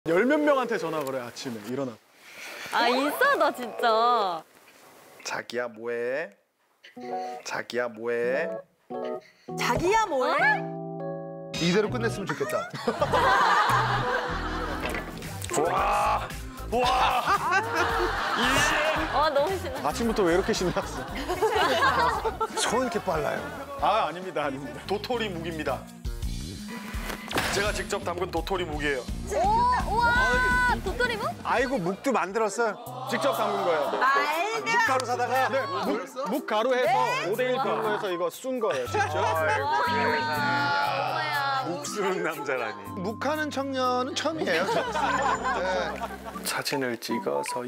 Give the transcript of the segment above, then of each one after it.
열 몇 명한테 전화 그래 아침에 일어나. 아 인싸다 진짜. 자기야 뭐해? 자기야 뭐해? 자기야 뭐해? 이대로 끝냈으면 좋겠다. 와, 와, 아 너무 신나. 아침부터 왜 이렇게 신났어? 손 이렇게 빨라요. 아 아닙니다 아닙니다. 도토리 묵입니다. 제가 직접 담근 도토리 묵이에요. 오 우와 도토리묵? 아이고 묵도 만들었어요. 직접 담근 거예요. 묵가루 사다가 네, 묵 가루 해서 5대1 비율로 해서 이거 쓴 거예요 직접. 뭐야? 묵쓰는 남자라니. 묵하는 청년은 처음이에요. 네. 사진을 찍어서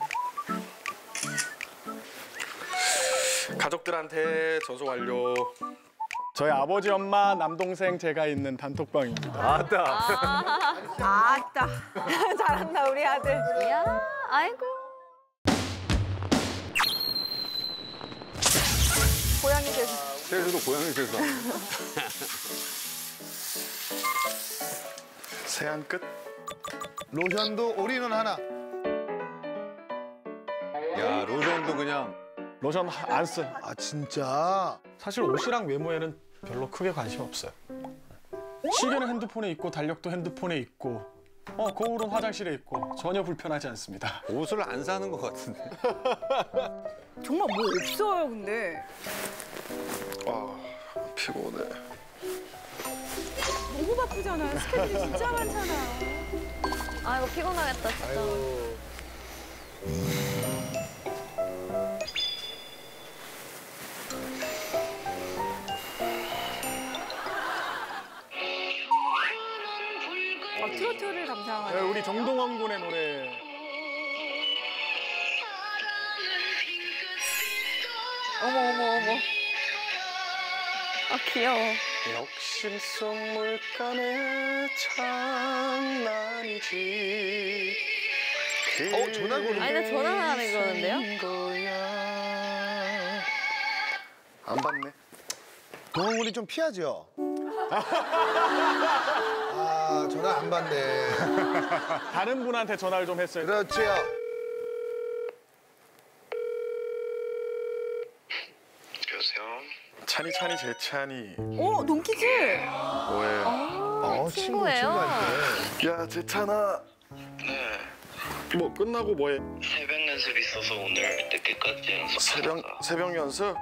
가족들한테 전송 완료. 저희 아버지 엄마 남동생 제가 있는 단톡방입니다. 아따 잘한다 우리 아들. 야 아이고. 고양이 돼서. 제주도 고양이 세서. 세안 끝. 로션도 올인원 하나. 야, 로션도 그냥. 로션 안 써. 아 진짜. 사실 옷이랑 외모에는 별로 크게 관심 없어요. 시계는 핸드폰에 있고 달력도 핸드폰에 있고 거울은 화장실에 있고 전혀 불편하지 않습니다. 옷을 안 사는 것 같은데. 정말 뭐 없어요 근데. 아 피곤해. 너무 바쁘잖아요. 스케줄이 진짜 많잖아요. 아이고 피곤하겠다 진짜. 트로트를 감상하는. 네, 우리 정동원 군의 노래. 어머. 아 귀여워. 욕심 속 물감의 장난이지. 전화번호. 아니 나 전화만 하는 거는데요? 거야. 안 받네. 동훈이 좀 피하죠. 아 전화 안 받네. 다른 분한테 전화를 좀 했어요. 그렇지요. 여보세요? 찬이 제 찬이. 오 동키즈. 뭐해? 친구예요. 야 재찬아. 네, 뭐 끝나고 뭐해? 새벽 연습 있어서 오늘 늦게까지 연습하다가. 새벽 연습?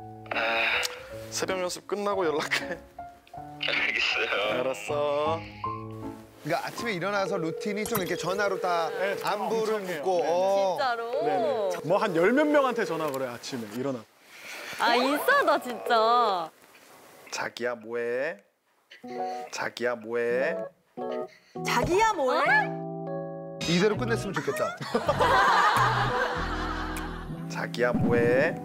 새벽 연습 끝나고 연락해. 알겠어요. 알았어. 그러니까 아침에 일어나서 루틴이 좀 이렇게 전화로 다 네, 전화 안부를 엄청 해요. 묻고. 네. 진짜로. 네네. 뭐 한 열 몇 명한테 전화 그래 아침에 일어나. 아 인싸다 진짜. 자기야 뭐해? 자기야 뭐해? 자기야 뭐해? 이대로 끝냈으면 좋겠다. 자기야 뭐해?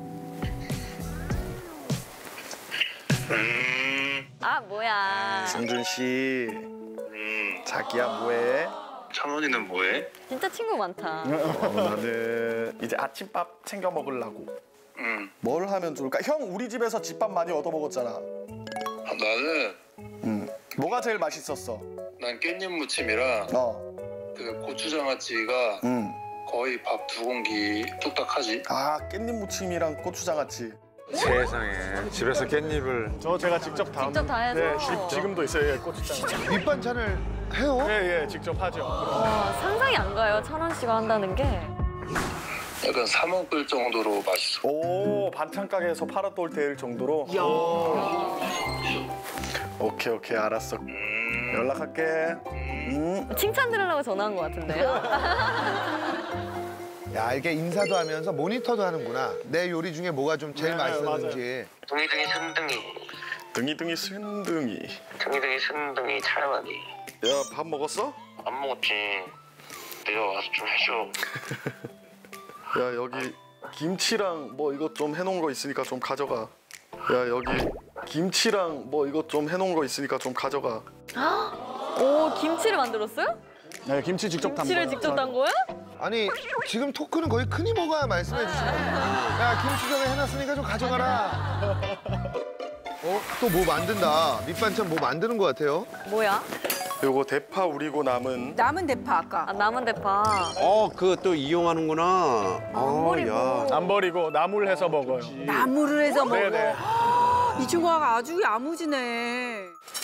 아 뭐야. 승준 씨. 자기야 뭐해? 찬원이는 뭐해? 진짜 친구 많다. 나는 이제 아침밥 챙겨 먹으려고. 뭘 하면 좋을까? 형 우리 집에서 집밥 많이 얻어 먹었잖아. 나는 뭐가 제일 맛있었어? 난 깻잎 무침이랑 그 고추장아찌가 거의 밥 2공기 뚝딱 하지. 아 깻잎 무침이랑 고추장아찌. 세상에. 집에서 깻잎을. 제가 직접 다. 직접 다 해서? 네, 지금도 있어요. 예, 고추장. 밑반찬을 해요? 예, 직접 하죠. 와 상상이 안 가요. 찬원 씨가 한다는 게. 약간 3원 끓 정도로 맛있어. 오 반찬 가게에서 팔았던 될 정도로. 오케이 알았어. 연락할게. 칭찬 들으려고 전화한 것 같은데요? 야 이게 인사도 하면서 모니터도 하는구나. 내 요리 중에 뭐가 좀 제일 네, 맛있었는지. 둥이둥이 순둥이. 등이등이 순둥이. 둥이둥이 순둥이 촬영하니. 야 밥 먹었어? 안 먹었지. 내가 와서 좀 해줘. 야 여기 김치랑 뭐 이것 좀 해놓은 거 있으니까 좀 가져가. 야 여기 김치랑 뭐 이것 좀 해놓은 거 있으니까 좀 가져가. 오 김치를 만들었어요? 네, 김치 직접 담궈요. 김치를 직접 담 거야? 아니 지금 토크는 거의 큰 이모가 말씀해 주시는 거예요. 야 김치 저기 해놨으니까 좀 가져가라. 또 뭐 만든다. 밑반찬 뭐 만드는 것 같아요. 뭐야? 요거 대파 우리고 남은 남은 대파 아까. 아, 남은 대파. 그거 또 이용하는구나. 야. 안 버리고 나물해서 먹어요. 나물을 해서 먹어. 네네. 이 친구가 아주 야무지네.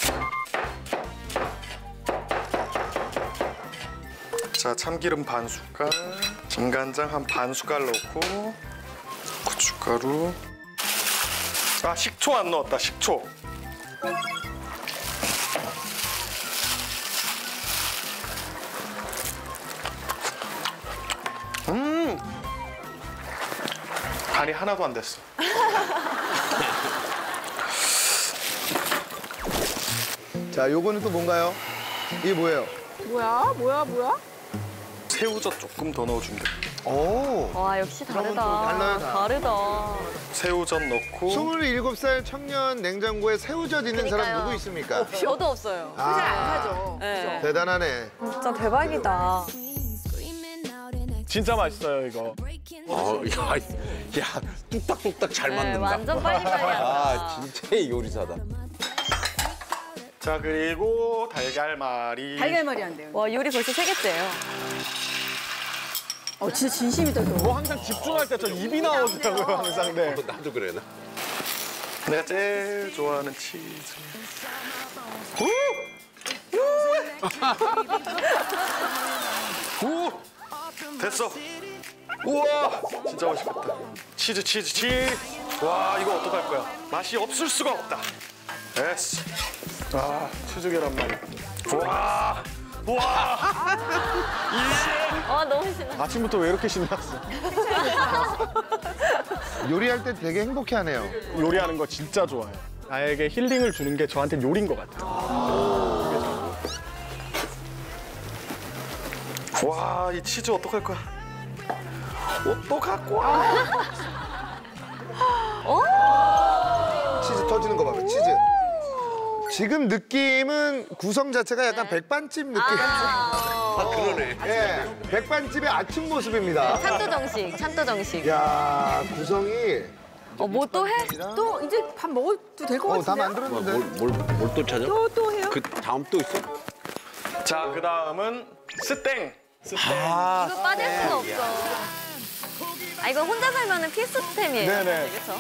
자, 참기름 반 숟갈, 진간장 한 반 숟갈 넣고 고춧가루. 아, 식초 안 넣었다. 식초. 간이 하나도 안 됐어. 자, 요거는 또 뭔가요? 이게 뭐예요? 뭐야? 새우젓 조금 더 넣어주면 돼. 오. 와, 역시 다르다. 달라요, 다. 다르다. 새우젓 넣고 27살 청년 냉장고에 새우젓 있는 사람 그러니까요. 누구 있습니까? 저도 없어요. 잘 안 사죠. 네. 대단하네. 진짜 대박이다. 진짜 맛있어요 이거. 야, 뚝딱뚝딱 잘 네, 만든다. 완전 빨리빨리 한다. 아, 진짜 요리사다. 자, 그리고 달걀말이. 달걀말이 한대요. 와, 요리 벌써 3개째예요. 진짜 진심이다 저. 뭐 항상 집중할 때 저 입이 나오더라고요 항상. 네. 나도 그래. 내가 제일 좋아하는 치즈. 오! 됐어. 우와, 진짜 맛있겠다. 치즈. 와, 이거 어떡할 거야? 맛이 없을 수가 없다. 됐어. 아 치즈 계란말이. 와, 아, 너무 신나. 아침부터 왜 이렇게 신났어? 요리할 때 되게 행복해하네요. 요리하는 거 진짜 좋아요. 나에게 힐링을 주는 게 저한테 요리인 것 같아요. 와, 이 치즈 어떡할 거야? 어떡할 거야? 치즈 터지는 거 봐봐, 치즈. 지금 느낌은 구성 자체가 약간 백반집 느낌. 그러네. 예, 백반집의 아침 모습입니다. 찬또 정식. 야, 구성이 뭐 또 해? 또 이제 밥 먹어도 될 것 다 같은데. 만들었는데. 뭘 또 찾아? 또 해요? 그 다음 또 있어? 자, 그 다음은 스땡. 이거 빠질 수가 없어. 아, 이거 혼자 살면은 필수템이에요. 네네. 그렇죠?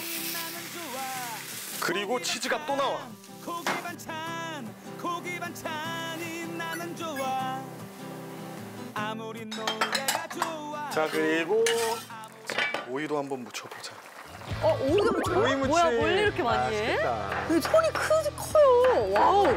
그리고 치즈가 또 나와. 고기 반찬이 나는 좋아 아무리 노래가 좋아 자, 그리고 오이도 한번 묻혀보자. 오이가 뭐 오이 무침. 뭐야, 뭘 이렇게 많이 해? 손이 커요. 와우.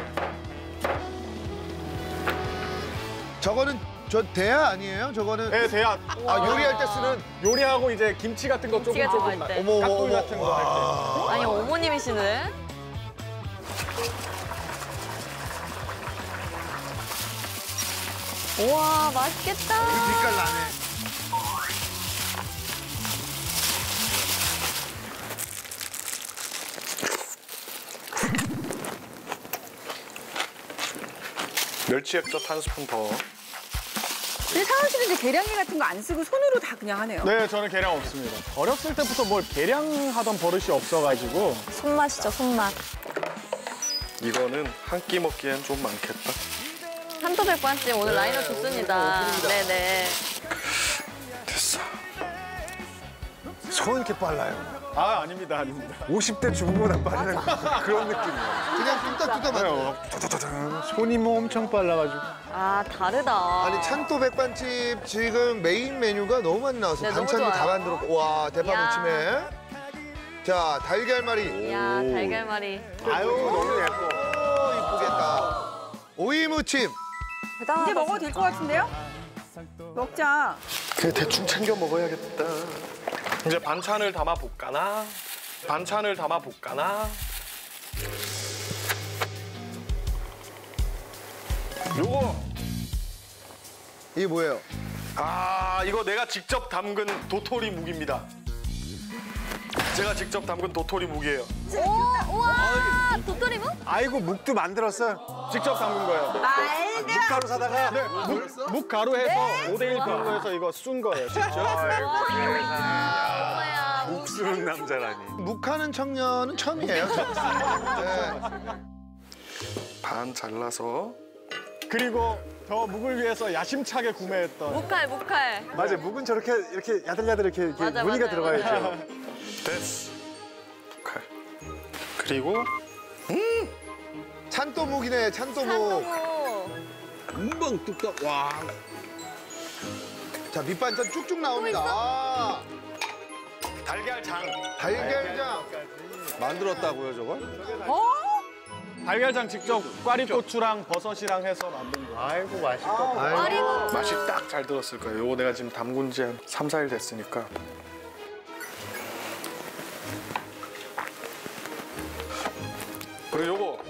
저거는 저 대야 아니에요? 저거는 네, 대야. 요리할 때 쓰는. 요리하고 이제 김치 같은 거 김치가 조금 들어갈 때. 어머, 깍두기 어머, 같은 거 할 때. 아니, 어머님이시네. 우와, 맛있겠다. 빛깔 나네. 멸치 액젓 한 스푼 더. 근데 상원 씨는 이제 계량기 같은 거 안 쓰고 손으로 다 그냥 하네요. 네, 저는 계량 없습니다. 어렸을 때부터 뭘 계량하던 버릇이 없어가지고. 손맛이죠, 손맛. 이거는 한 끼 먹기엔 좀 많겠다. 찬또 백반집 오늘 라인업 좋습니다. 네네. 됐어. 손 이렇게 빨라요. 아, 아닙니다. 50대 중보다 빠른 그런 느낌이에요. 그냥 뚝딱뚝딱 맞아요. 손이 뭐 엄청 빨라가지고. 아, 다르다. 아니, 찬또 백반집 지금 메인 메뉴가 너무 많이 나와서 네, 너무 반찬도 다 좋아요. 만들었고. 와, 대파 야. 무침에. 자, 달걀말이. 이야, 달걀말이. 아유, 너무 예뻐. 이쁘겠다. 오이 무침. 이제 먹어도 될 것 같은데요? 먹자. 그냥 대충 챙겨 먹어야겠다. 이제 반찬을 담아 볼까나? 요거. 이게 뭐예요? 아, 이거 내가 직접 담근 도토리 묵입니다. 제가 직접 담근 도토리 묵이에요. 오, 우와, 도토리묵? 아이고, 묵도 만들었어요. 직접 담근 거예요. 묵가루 사다가. 네, 묵 가루 해서 5대1 가루 해서 이거 쓴 거예요, 직접. 뭐야. 묵쓰는 남자라니. 묵하는 청년은 처음이에요. 저. 네. 반 잘라서 그리고 더 묵을 위해서 야심차게 구매했던. 무칼. 맞아요. 묵은 저렇게 이렇게 야들야들 이렇게 맞아, 무늬가 맞아요. 들어가야죠. 됐어. 칼. 그리고 찬또묵이네, 찬또묵. 한국어. 금방 뚝딱. 와. 자, 밑반찬 쭉쭉 나옵니다. 아, 달걀장. 달걀장. 만들었다고요, 저걸? 달걀장 직접 꽈리고추랑 버섯이랑 해서 만든 거. 아이고, 맛있겠다. 아리고. 맛이 딱 잘 들었을 거예요. 요거 내가 지금 담근 지 한 3, 4일 됐으니까. 그리고 요거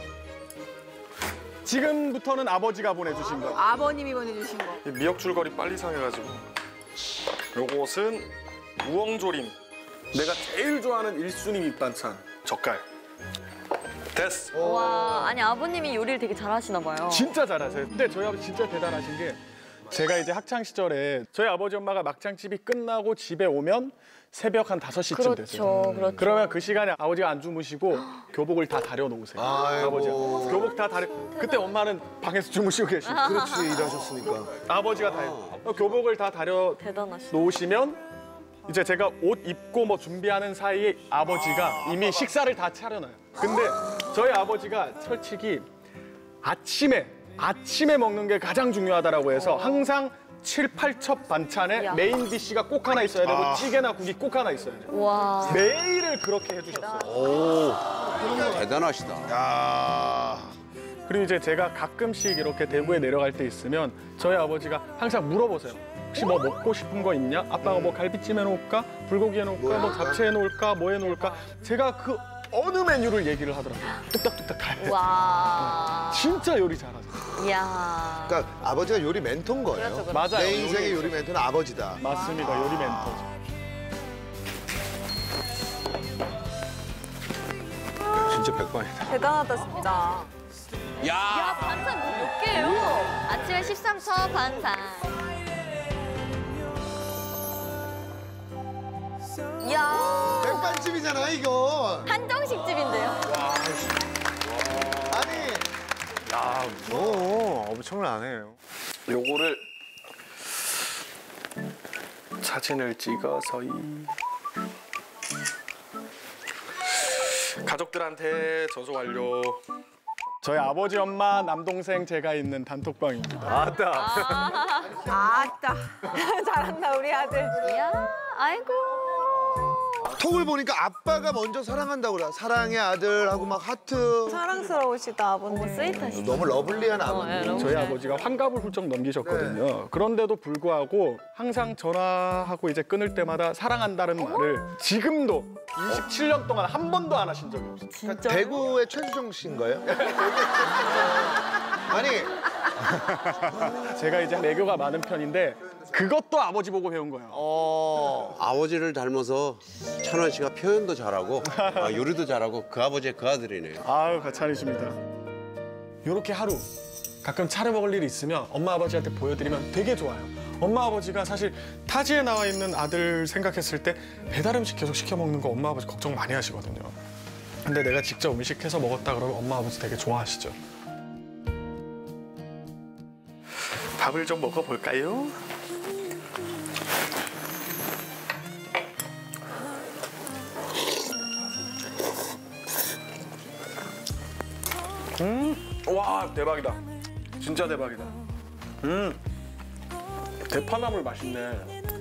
지금부터는 아버지가 보내주신 거. 아버님이 보내주신 거. 이 미역줄거리 빨리 상해가지고. 요것은 우엉조림. 내가 제일 좋아하는 1순위 밑반찬. 젓갈. 됐어. 와, 아니 아버님이 요리를 되게 잘하시나 봐요. 진짜 잘하세요. 근데 저희 아버지 진짜 대단하신 게 제가 이제 학창 시절에 저희 아버지 엄마가 막창집이 끝나고 집에 오면 새벽 한 5시쯤 됐어요. 그렇죠. 그러면 그 시간에 아버지가 안 주무시고 교복을 다 다려 놓으세요. 아버지가 교복 다 다려. 그때 엄마는 방에서 주무시고 계시고 그렇지, 일하셨으니까. 아버지가 다 해요. 교복을 다 다려 대단하시다. 놓으시면 이제 제가 옷 입고 뭐 준비하는 사이에 아버지가 이미 식사를 다 차려놔요. 근데 저희 아버지가 솔직히 아침에 먹는 게 가장 중요하다라고 해서 항상 7, 8첩 반찬에 야. 메인 디쉬가 꼭 하나 있어야 되고 찌개나 국이 꼭 하나 있어야 돼요. 와. 매일을 그렇게 해주셨어요. 대단하시다. 야. 그리고 이제 제가 가끔씩 이렇게 대구에 내려갈 때 있으면 저희 아버지가 항상 물어보세요. 혹시 뭐 먹고 싶은 거 있냐? 아빠가 뭐 갈비찜 해놓을까? 불고기 해놓을까? 뭐 잡채 해놓을까? 뭐 해놓을까? 제가 그 어느 메뉴를 얘기를 하더라고요. 뚝딱뚝딱 다 해요. 와. 진짜 요리 잘하세요. 이야. 그러니까 아버지가 요리 멘토인 거예요. 그렇죠. 맞아요. 내 인생의 요리 멘토는 아버지다. 맞습니다. 요리 멘토죠. 진짜 백반이다. 대단하다, 진짜. 야, 반찬 몇 개예요? 아침에 13첩 반찬. 이야. 백반집이잖아, 이거. 한정식 집인데요? 아니. 엄청나네요. 요거를 사진을 찍어서 가족들한테 전송 완료. 저희 아버지, 엄마, 남동생 제가 있는 단톡방입니다. 아따. 잘한다, 우리 아들. 이야, 아이고. 톡을 보니까 아빠가 먼저 사랑한다고 그래. 사랑의 아들하고 막 하트. 사랑스러우시다, 아버님. 어머, 스윗하시다. 너무 러블리한 아버님. 너무 저희 잘. 아버지가 환갑을 훌쩍 넘기셨거든요. 그런데도 불구하고 항상 전화하고 이제 끊을 때마다 사랑한다는 말을 지금도 27년 동안 한 번도 안 하신 적이 없어요. 진짜. 대구의 최수정 씨인 거예요? 아니, 제가 이제 애교가 많은 편인데 그것도 아버지 보고 배운 거예요. 아버지를 닮아서 찬원 씨가 표현도 잘하고 요리도 잘하고 그 아버지의 그 아들이네요. 아유, 과찬이십니다. 이렇게 하루 가끔 차려 먹을 일이 있으면 엄마 아버지한테 보여드리면 되게 좋아요. 엄마 아버지가 사실 타지에 나와 있는 아들 생각했을 때 배달 음식 계속 시켜 먹는 거 엄마 아버지 걱정 많이 하시거든요. 근데 내가 직접 음식해서 먹었다 그러면 엄마 아버지 되게 좋아하시죠. 밥을 좀 먹어볼까요? 와, 대박이다. 진짜 대박이다. 대파나물 맛있네.